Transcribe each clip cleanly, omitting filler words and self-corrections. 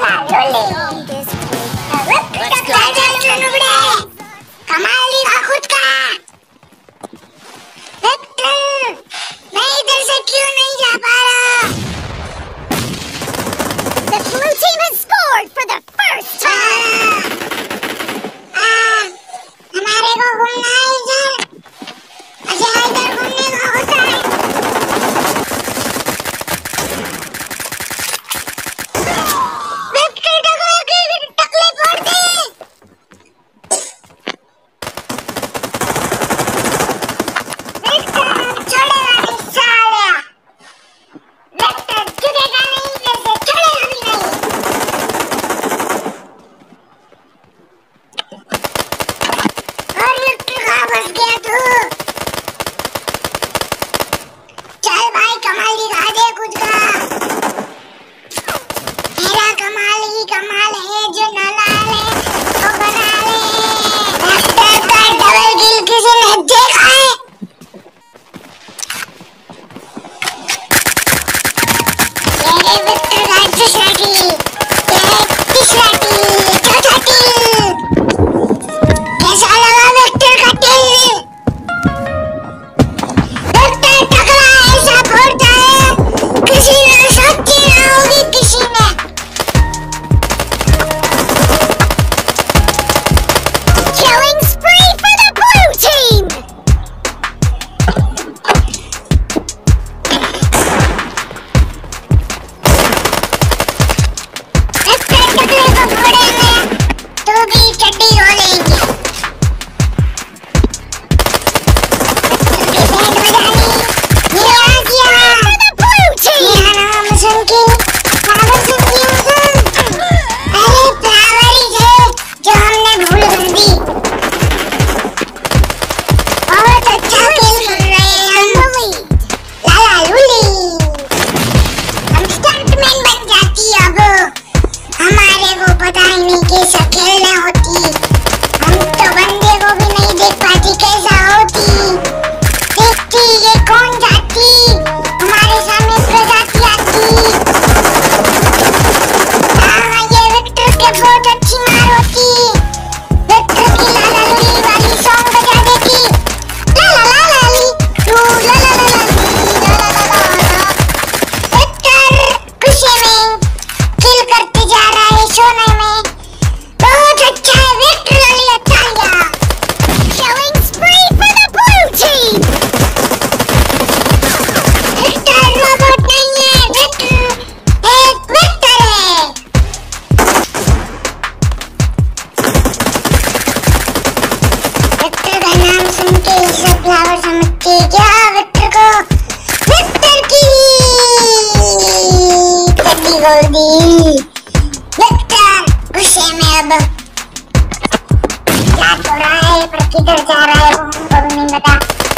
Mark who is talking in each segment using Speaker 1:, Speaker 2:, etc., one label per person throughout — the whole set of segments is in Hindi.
Speaker 1: किधर जा रहा है वो हमको भी नहीं पता।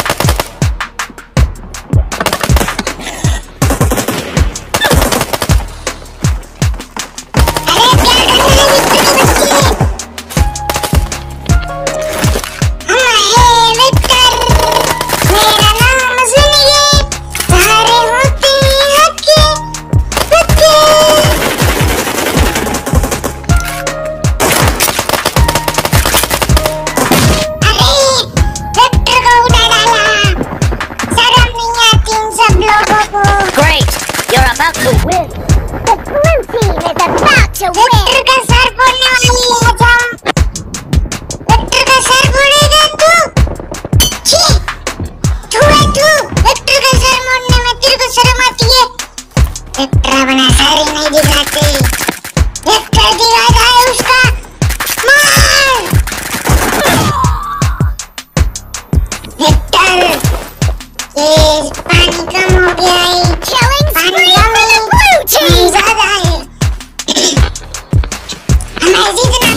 Speaker 2: About to win. The blue team is about to win.
Speaker 1: Vector का सर फोड़ने वाली है जम। वेक्टर का सर फोड़ेगा तू? छी, तू है तू। वेक्टर का सर मोड़ने में तेरे को शर्म आती है? वेक्टर अपना सर ही नहीं दिखाते। वेक्टर दिखाता है उसका मार। वेक्टर, ये पानी कम हो गया है।
Speaker 2: Killing spree for the blue team.
Speaker 1: ज्यादा है। हमें जीतना